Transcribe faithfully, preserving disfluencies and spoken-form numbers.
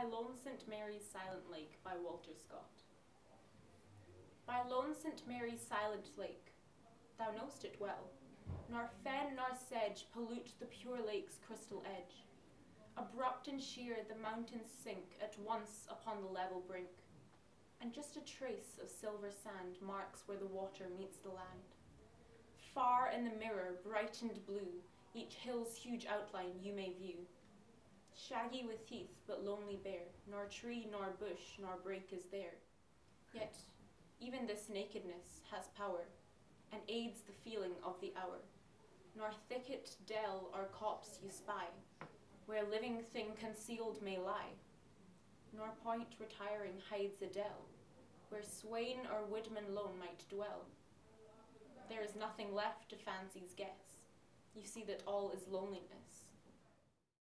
by Lone Saint Mary's Silent Lake by Walter Scott. By Lone Saint Mary's silent lake, thou know'st it well, nor fen nor sedge pollute the pure lake's crystal edge. Abrupt and sheer the mountains sink at once upon the level brink, and just a trace of silver sand marks where the water meets the land. Far in the mirror, bright and blue, each hill's huge outline you may view. Shaggy with heath, but lonely bare, nor tree, nor bush, nor brake is there. Yet, even this nakedness has power, and aids the feeling of the hour. Nor thicket, dell, or copse you spy, where living thing concealed may lie. Nor point retiring hides a dell, where swain or woodman lone might dwell. There is nothing left to fancy's guess. You see that all is loneliness.